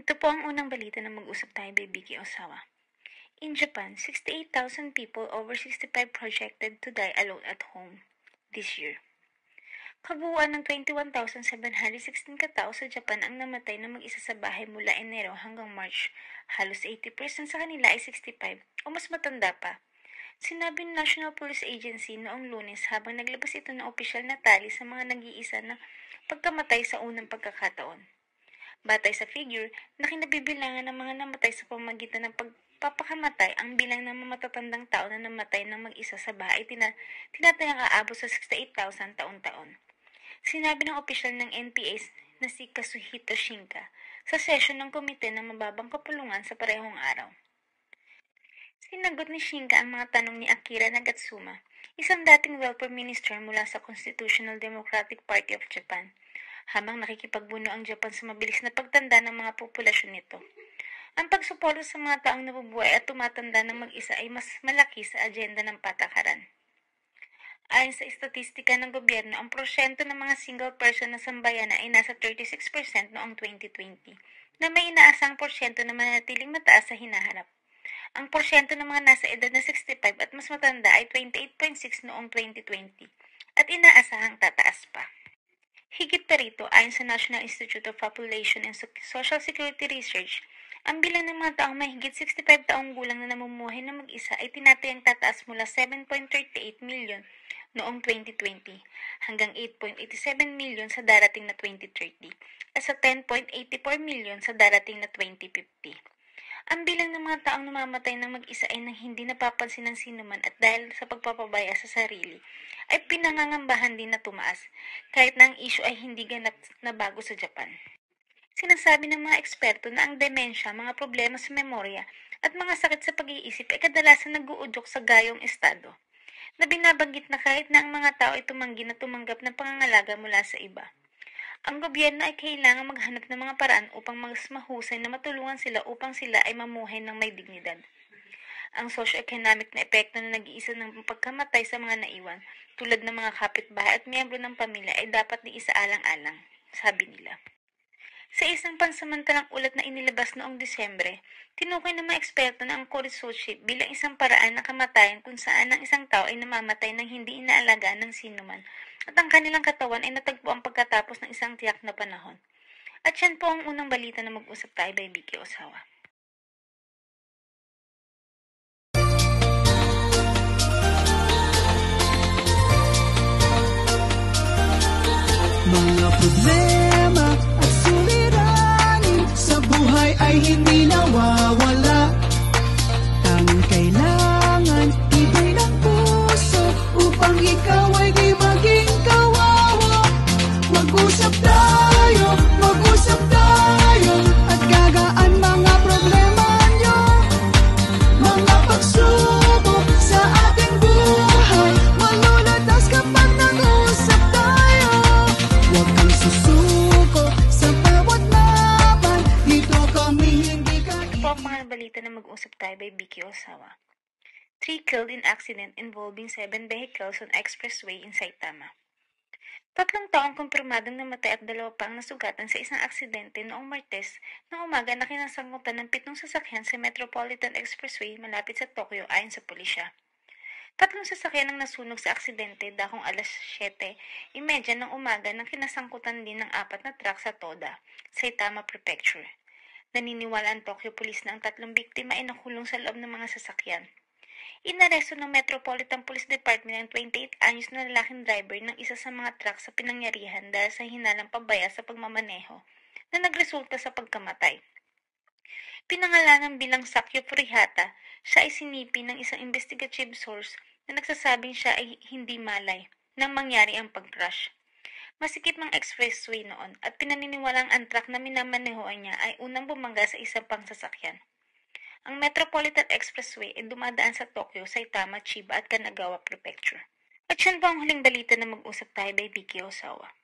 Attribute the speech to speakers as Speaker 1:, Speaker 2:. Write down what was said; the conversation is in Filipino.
Speaker 1: Ito po ang unang balita na mag-usap tayo by Vicky Osawa. In Japan, 68,000 people over 65 projected to die alone at home this year. Kabuuan ng 21,716 katao sa Japan ang namatay na mag-isa sa bahay mula Enero hanggang March. Halos 80% sa kanila ay 65 o mas matanda pa. Sinabi ng National Police Agency noong Lunes habang naglabas ito ng opisyal na tali sa mga nag-iisa na pagkamatay sa unang pagkakataon. Batay sa figure na kinabibilangan ng mga namatay sa pamamagitan ng pagpapakamatay, ang bilang ng mga matatandang tao na namatay ng mag-isa sa bahay tinatayang aabot sa 68,000 taon-taon. Sinabi ng opisyal ng NPA na si Kazuhito Shinka sa sesyon ng komite ng mababang kapulungan sa parehong araw. Sinagot ni Shinka ang mga tanong ni Akira Nagatsuma, isang dating welfare minister mula sa Constitutional Democratic Party of Japan, habang nakikipagbuno ang Japan sa mabilis na pagtanda ng mga populasyon nito. Ang pagsuporta sa mga taong nabubuhay at tumatanda ng mag-isa ay mas malaki sa agenda ng patakaran. Ayon sa istatistika ng gobyerno, ang porsyento ng mga single person na sambayanan ay nasa 36% noong 2020, na may inaasang porsyento na manatiling mataas sa hinaharap. Ang porsyento ng mga nasa edad na 65 at mas matanda ay 28.6 noong 2020 at inaasahang tataas pa. Higit pa rito, ayon sa National Institute of Population and Social Security Research, ang bilang ng mga taong mahigit 65 taong gulang na namumuhay na mag-isa ay tinatayang tataas mula 7.38 million noong 2020 hanggang 8.87 million sa darating na 2030 at sa 10.84 million sa darating na 2050. Ang bilang ng mga taong namamatay ng mag-isa ay nang hindi napapansin ng sinuman at dahil sa pagpapabaya sa sarili, ay pinangangambahan din na tumaas, kahit na ang issue ay hindi ganap na bago sa Japan. Sinasabi ng mga eksperto na ang demensya, mga problema sa memorya, at mga sakit sa pag-iisip ay kadalasan nag-uudyok sa gayong estado, na binabanggit na kahit na ang mga tao ay tumanggi na tumanggap ng pangangalaga mula sa iba. Ang gobyerno ay kailangang maghanap ng mga paraan upang mas mahusay na matulungan sila upang sila ay mamuhay ng may dignidad. Ang socio-economic na epekto na nag-iisa ng pagkamatay sa mga naiwan, tulad ng mga kapitbahay at miyembro ng pamilya ay dapat di isaalang-alang, sabi nila. Sa isang pansamantalang ulat na inilabas noong Disyembre, tinukoy ng mga eksperto na ang Korisuchi bilang isang paraan ng kamatayan kung saan ang isang tao ay namamatay ng hindi inaalagaan ng sinuman at ang kanilang katawan ay natagpuan pagkatapos ng isang tiyak na panahon. At yan po ang unang balita na mag-usap tayo by Vicky Osawa.
Speaker 2: Mga problema at suliranin sa buhay ay hindi nawawala. Tanging kailangan ibig ng puso upang ikaw ay di maging kawawa. Mag-usap tayo at gagaan mga problema nyo. Mga pagsubok sa ating buhay malulutas kapag nag-usap tayo. Huwag kang susuko sa bawat laban, dito kami hindi ka
Speaker 1: Ito po ang mga balita na mag-usap tayo by Vicky Osawa. 3 killed in accident involving 7 vehicles on expressway in Saitama. 3 taong kumpirmadong namatay at 2 pang nasugatan sa isang aksidente noong Martes ng umaga na kinasangkutan ng 7 sasakyan sa Metropolitan Expressway malapit sa Tokyo ayon sa pulisya. 3 sasakyan ang nasunog sa aksidente dakong alas 7:30 ng umaga nang kinasangkutan din ng 4 na truck sa Toda, Saitama Prefecture. Naniniwala ang Tokyo Police na ang 3 biktima ay nakulong sa loob ng mga sasakyan. Inaresto ng Metropolitan Police Department ang 28 anyos na lalaking driver ng isa sa mga truck sa pinangyarihan dahil sa hinalang pabaya sa pagmamaneho na nagresulta sa pagkamatay. Pinangalanan bilang Sakyo Furihata, siya ay sinipi ng isang investigative source na nagsasabing siya ay hindi malay nang mangyari ang pag-crash. Masikip ng expressway noon at pinaniniwalang ang truck na minamanehoan niya ay unang bumangga sa isang pang sasakyan. Ang Metropolitan Expressway ay dumadaan sa Tokyo, Saitama, Chiba at Kanagawa Prefecture. At yan po ang huling balita na mag-usap tayo by Vicky Osawa.